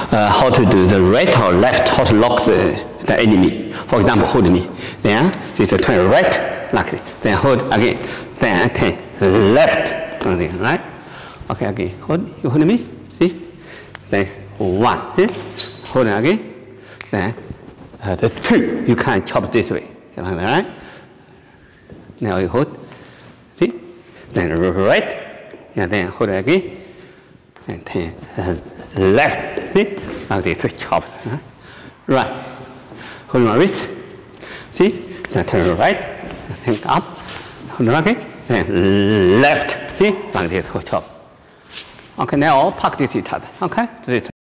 how to do the right or left, how to lock the enemy. For example, hold me. Then just turn right, like this. Then hold again. Then turn left, right? Okay, again. Hold. You hold me. See? Then 1. See? Hold again. Then the 2. You can chop this way. Right? Now you hold. See? Then right. And then hold again. And turn left. See? Like this. Chop. Right. Hold my wrist. See? Then turn right. Then up. Hold again. Then left. See? Like this. Chop. Okay, now practice each other. Okay?